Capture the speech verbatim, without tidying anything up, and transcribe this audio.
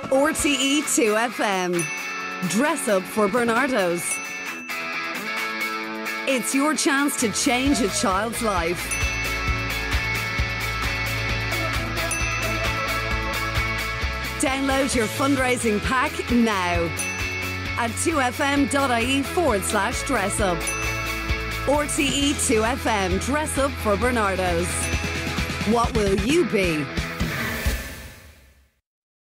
R T E two F M. Dress up for Barnardos. It's your chance to change a child's life. Download your fundraising pack now at two f m dot i e forward slash dress up. R T E two F M, dress up for Barnardos. What will you be?